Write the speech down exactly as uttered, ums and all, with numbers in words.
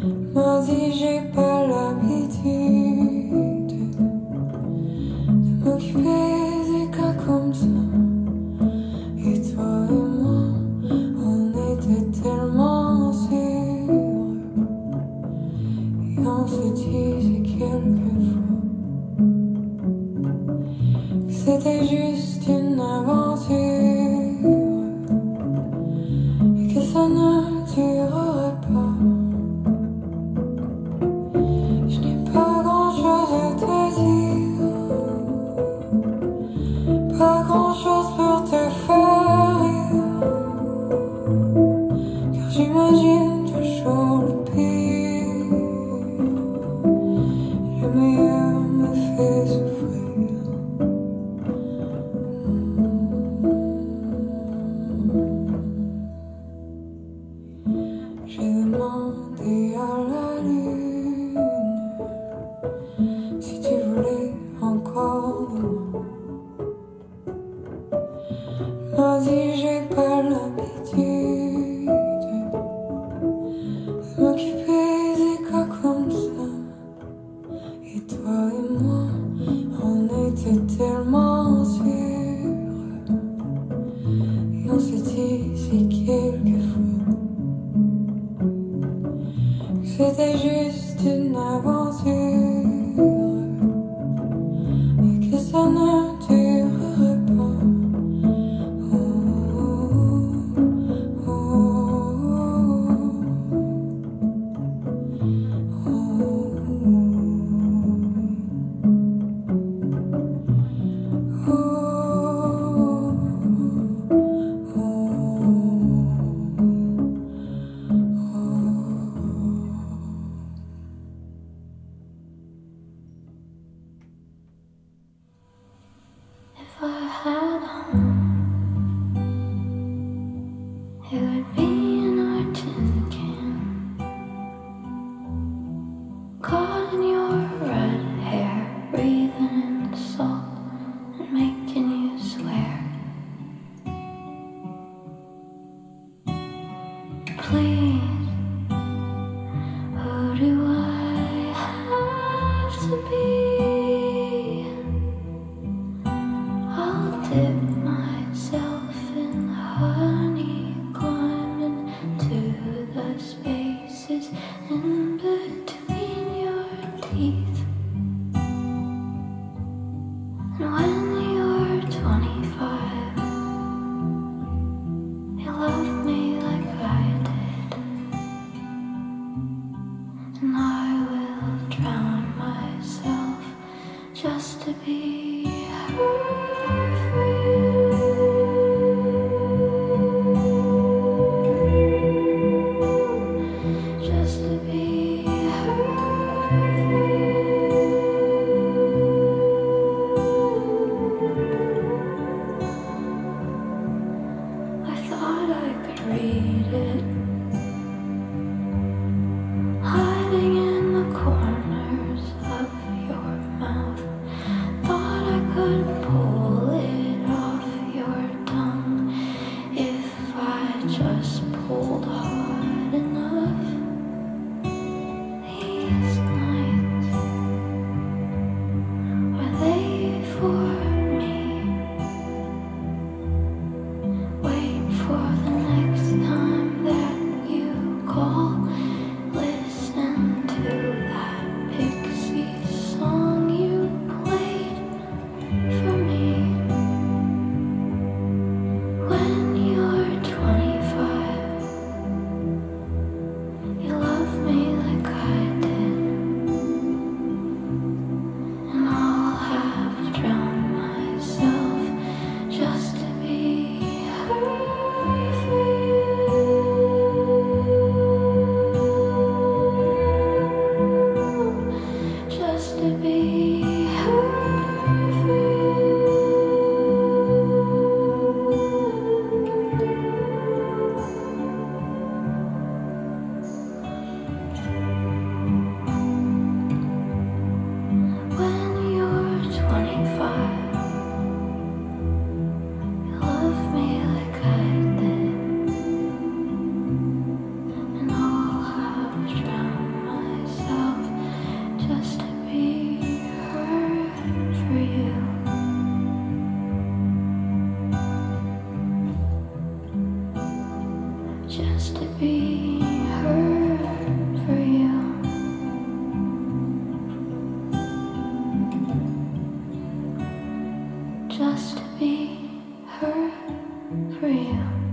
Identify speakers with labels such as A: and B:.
A: m'a dit j'ai pas l'habitude de m'occuper des cas comme ça. Et toi et moi, on était tellement sûrs. Et on se disait quelquefois que c'était juste une aventure et que ça ne durerait pas. Je n'ai pas grand chose à te dire, pas grand chose pour te faire rire, car j'imagine toujours le pire. Le meilleur me fait souffrir. J'ai demandé à la lune si tu voulais encore de moi. Elle m'a dit j'ai pas l'habitude de m'occuper des cas comme ça. Et toi et moi, on était tellement sûrs. Et on se disait quelquefois que c'était juste une aventure et que ça ne durerait pas. Oh, oh, oh, oh, oh.
B: If I had a home, it would be in our tin can, caught in your red hair, breathing in the salt and making you swear. Please, who do I have to be? I'll dip myself in honey, climbing to the spaces in between your teeth. And when you're twenty-five, you love me like I did, and I will drown myself just to be her for you. Just to be her for you. I thought I could read it, hiding in the corners of your mouth. Thought I be heard for you. Just to be heard for you.